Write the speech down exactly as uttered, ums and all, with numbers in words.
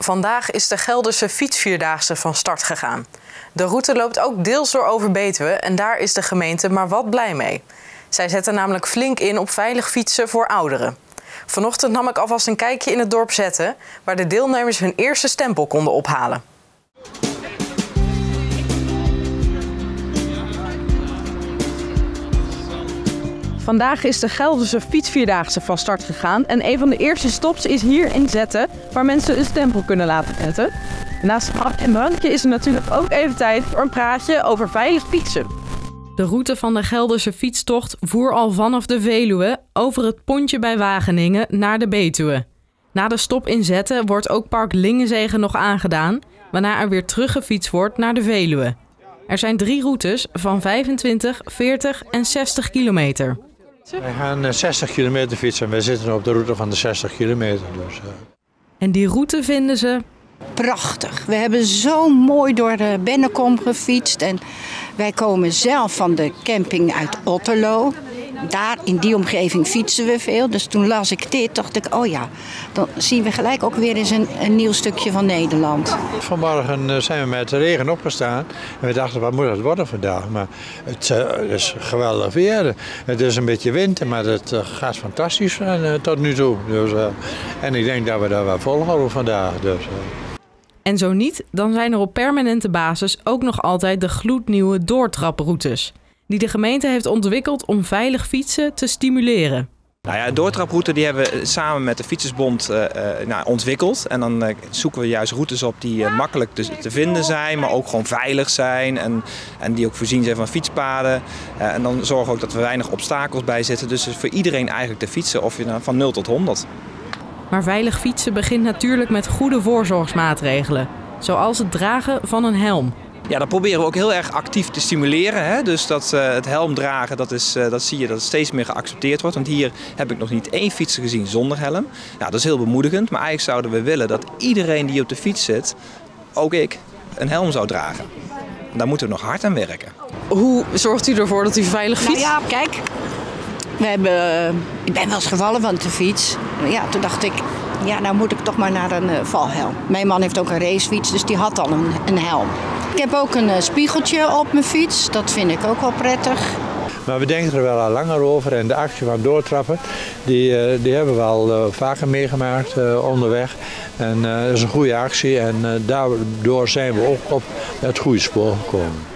Vandaag is de Gelderse Fietsvierdaagse van start gegaan. De route loopt ook deels door Overbetuwe en daar is de gemeente maar wat blij mee. Zij zetten namelijk flink in op veilig fietsen voor ouderen. Vanochtend nam ik alvast een kijkje in het dorp Zetten, waar de deelnemers hun eerste stempel konden ophalen. Vandaag is de Gelderse Fietsvierdaagse van start gegaan en een van de eerste stops is hier in Zetten, waar mensen een stempel kunnen laten zetten. Naast het hap en drankje is er natuurlijk ook even tijd voor een praatje over veilig fietsen. De route van de Gelderse fietstocht voer al vanaf de Veluwe over het pontje bij Wageningen naar de Betuwe. Na de stop in Zetten wordt ook Park Lingenzegen nog aangedaan, waarna er weer teruggefietst wordt naar de Veluwe. Er zijn drie routes van vijfentwintig, veertig en zestig kilometer. Wij gaan zestig kilometer fietsen. Wij zitten op de route van de zestig kilometer. Dus, uh... En die route vinden ze prachtig. We hebben zo mooi door de Bennekom gefietst. En wij komen zelf van de camping uit Otterlo. Daar in die omgeving fietsen we veel. Dus toen las ik dit, dacht ik, oh ja, dan zien we gelijk ook weer eens een, een nieuw stukje van Nederland. Vanmorgen zijn we met de regen opgestaan en we dachten, wat moet het worden vandaag? Maar het uh, is geweldig weer. Het is een beetje winter, maar het uh, gaat fantastisch uh, tot nu toe. Dus, uh, en ik denk dat we daar wel volhouden vandaag. Dus, uh. En zo niet, dan zijn er op permanente basis ook nog altijd de gloednieuwe doortraproutes, die de gemeente heeft ontwikkeld om veilig fietsen te stimuleren. Nou ja, de doortraproute die hebben we samen met de Fietsersbond uh, uh, nou, ontwikkeld. En dan uh, zoeken we juist routes op die uh, makkelijk te, te vinden zijn, maar ook gewoon veilig zijn. En, en die ook voorzien zijn van fietspaden. Uh, en dan zorgen we ook dat er weinig obstakels bij zitten. Dus voor iedereen eigenlijk te fietsen, of je nou van nul tot honderd. Maar veilig fietsen begint natuurlijk met goede voorzorgsmaatregelen, zoals het dragen van een helm. Ja, dat proberen we ook heel erg actief te stimuleren. Hè? Dus dat uh, het helm dragen, dat, is, uh, dat zie je dat het steeds meer geaccepteerd wordt. Want hier heb ik nog niet één fietser gezien zonder helm. Nou, dat is heel bemoedigend, maar eigenlijk zouden we willen dat iedereen die op de fiets zit, ook ik, een helm zou dragen. En daar moeten we nog hard aan werken. Hoe zorgt u ervoor dat u veilig fietst? Nou ja, kijk, we hebben, ik ben wel eens gevallen van de fiets. Ja, toen dacht ik, ja, nou moet ik toch maar naar een uh, valhelm. Mijn man heeft ook een racefiets, dus die had al een, een helm. Ik heb ook een uh, spiegeltje op mijn fiets, dat vind ik ook wel prettig. Maar we denken er wel al langer over en de actie van doortrappen, die, uh, die hebben we al uh, vaker meegemaakt uh, onderweg. En uh, dat is een goede actie en uh, daardoor zijn we ook op het goede spoor gekomen.